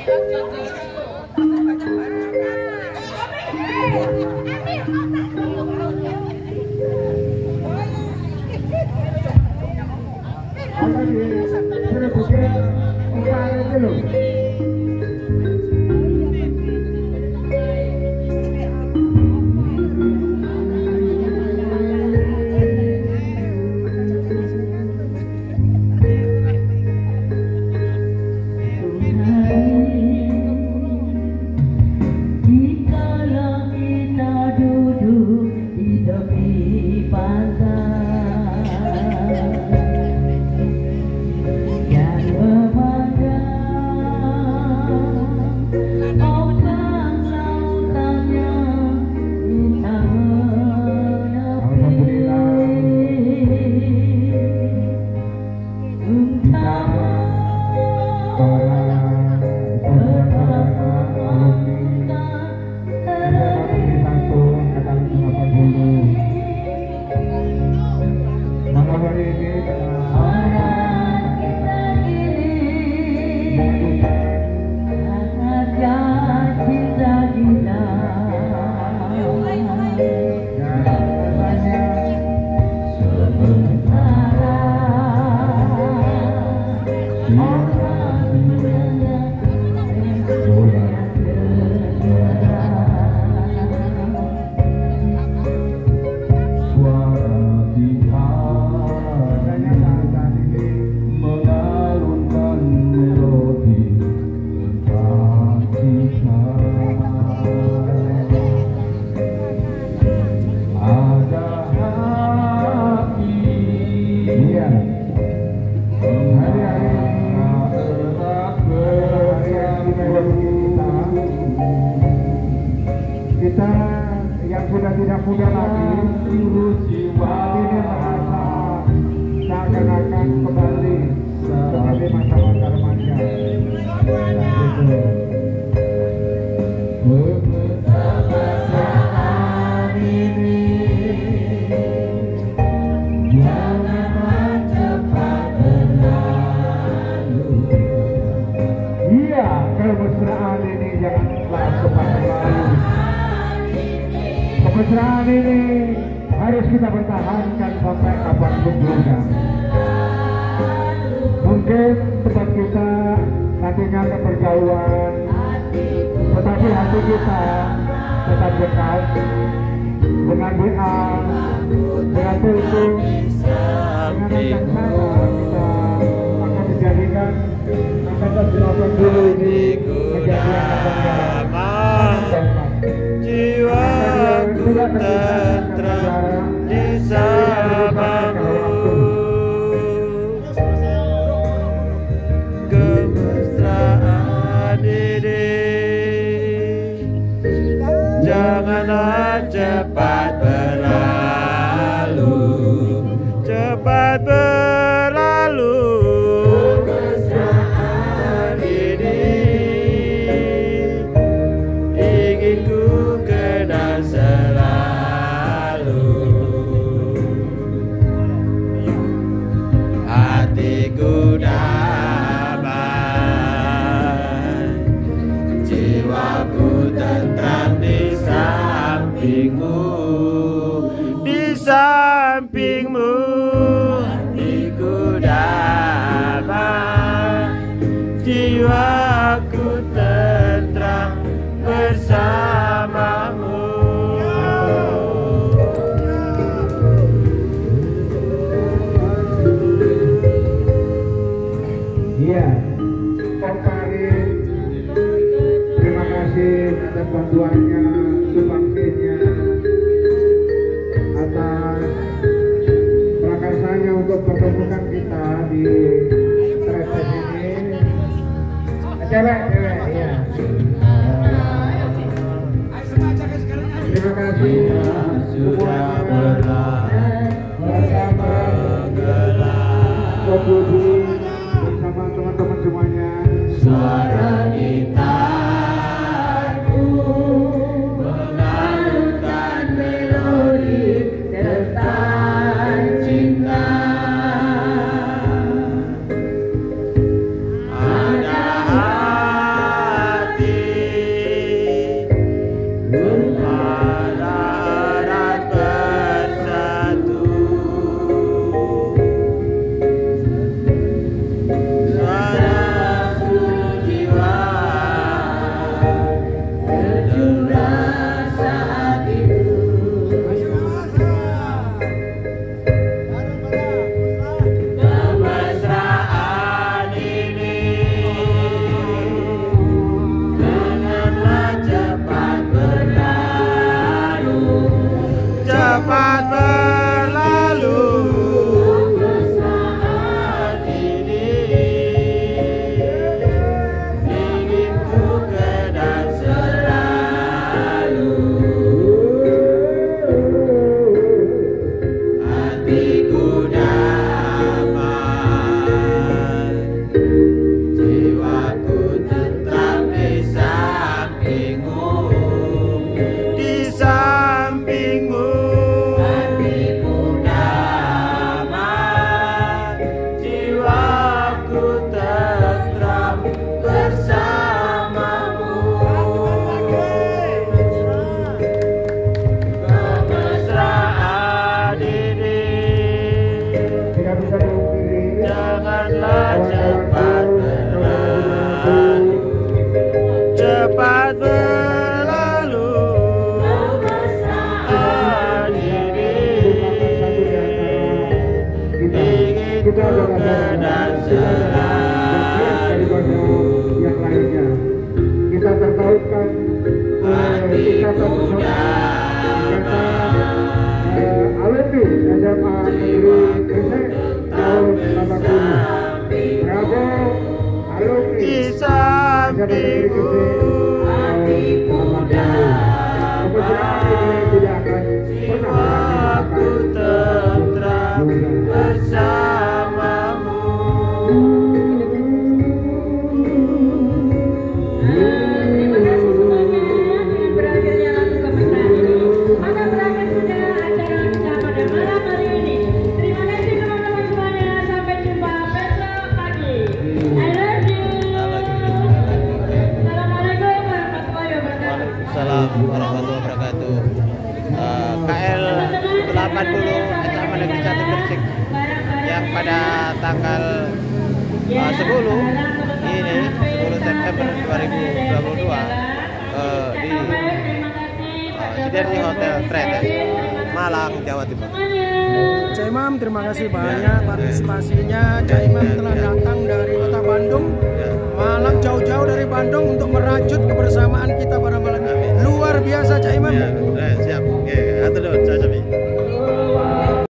Kemesraan ini harus kita pertahankan sampai kapanpun juga. Mungkin tempat kita nantinya keperjauhan, tetapi hati kita tetap dekat dengan doa, dengan tulus, dengan rencana kita akan dijadikan angkatan 80 ini menjadi angkatan yang jiwaku tentram di sahabatmu, kemesraan ini janganlah cepat berlalu, cepat berlalu. Kemesraan ini ingin ku kenal selalu, hatiku damai, jiwaku tentram di sampingmu, di sampingmu. Hatiku damai, jiwaku tentram bersamamu. Iya, Om Farid, terima kasih atas bantuannya, sumbangsinya, atas prakarsanya untuk pertemukan kita di Tretes ini. Cewek, iya. Terima kasih Sudah pernah bersama Budi bersama teman-teman semuanya. suara gitarku mengalunkan melodi tentang cinta. Ada cepat berlalu, cepat berlalu. Ingin ku kenal selalu yang lainnya. Kita tertautkan hati muda alumni SMA Negeri Gresik tahun 80. Bravo alumni di SMA Negeri sampingku. Gresik Hati muda tidak akan pernah jiwaku tentram bersamamu. Terima kasih semuanya dengan berakhirnya lagu komentar ini. Maka berakhir sudah acara kita pada malam hari ini. Terima kasih teman-teman semuanya. Sampai jumpa besok pagi. I love you. Assalamualaikum warahmatullahi wabarakatuh. Waalaikumsalam warahmatullahi wabarakatuh. KL 80 SMA Negeri 1 Gresik yang pada tanggal 10 ini 10 September 2022 di Siderji Hotel Tretes Malang, Jawa Timur. Cak Imam, terima kasih banyak partisipasinya. Cak Imam telah datang dari kota Bandung, Malang, jauh-jauh dari Bandung untuk merajut kebersamaan kita pada malam ini. Luar biasa Cak Imam. Siap. Oke, atur dulu.